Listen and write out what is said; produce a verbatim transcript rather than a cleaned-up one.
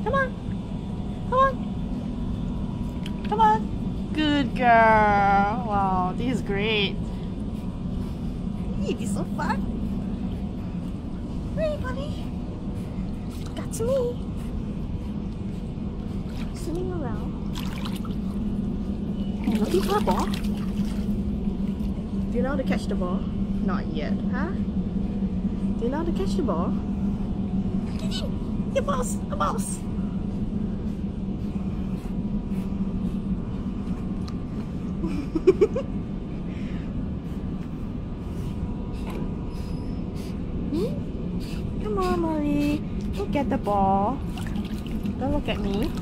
Come on. Come on. Come on. Good girl. Wow, this is great. This is so fun. Hey, buddy. That's me. Swimming around. Hey, looking for a ball? Do you know how to catch the ball? Not yet, huh? Do you know how to catch the ball? Your boss, a boss. hmm? Come on, Molly. Look at the ball. Don't look at me.